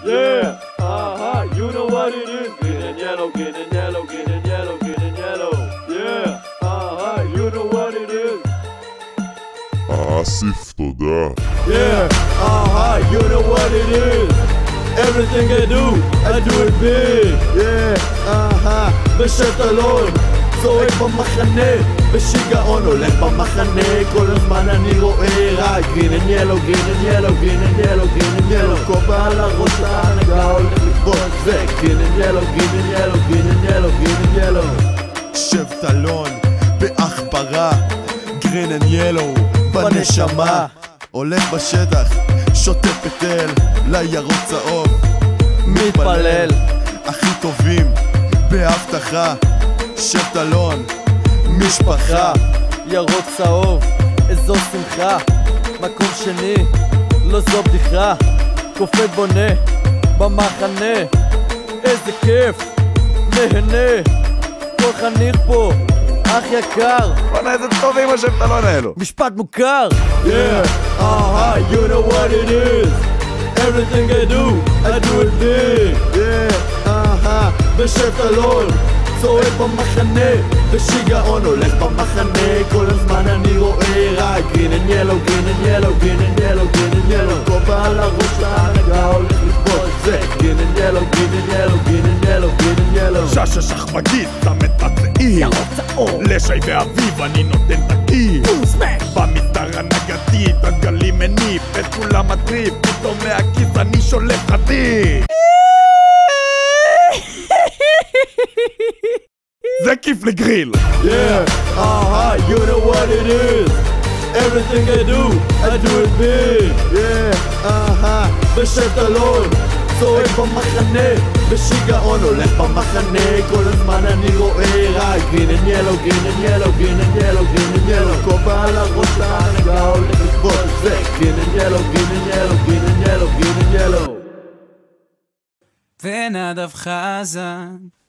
Yeah, you know what it is. Green and yellow, green and yellow, green and yellow, green and yellow. Yeah, you know what it is. אסיף, תודה. Yeah, you know what it is. Everything I do it big. Yeah, בשט אלון, צועק במחנה, בשיגעון הולך במחנה. כל הזמן אני רואה רק green and yellow, green and yellow, green and yellow, green and yellow. כובע על הראש להנהגה הולך לקפוץ, זה green and yellow, green and yellow, green and yellow, green and yellow. שבט אלון בעכברה, green and yellow בנשמה. הולך בשטח, שוטף פטל, לירוק צהוב מתפלל, הכי טובים בהבטחה. שבט אלון, משפחה. ירוק צהוב, אזור שמחה. מקום שני, לא זו בדיחה. קופט בונה, במחנה. איזה כיף, נהנה. כל חניך פה, אח יקר. בונה איזה טובים השבט אלון האלו. משפט מוכר. Yeah, you know what it is. Everything I do it big. Yeah, בשבט אלון, צועק במחנה, בשיגעון הולך במחנה. כל הזמן אני רואה רק green and yellow, green and yellow, green and yellow, green and yellow. כובע על הראש להנהגה הולך לקפוץ, זה green and yellow, green and yellow, green and yellow, green and yellow. ששה שחמגית, שם את הצעיר ירוק צהוב, לשי ואביב אני נותן תקיר במסדר הנגדי, את הגלים מניף, את כולם מטריף, פתאום מהכיס אני שולף חטיף. זה כיף לגריל. Yeah, you know what it is. Everything I do it big. Yeah, בשבט אלון, צועק במחנה, בשיגעון הולך במחנה. כל הזמן אני רואה רק green and yellow, green and yellow, green and yellow, green and yellow. כובע על הראש להנהגה הולך לקפוץ, זה green and yellow, green and yellow, green and yellow, green and yellow. ונדב חזן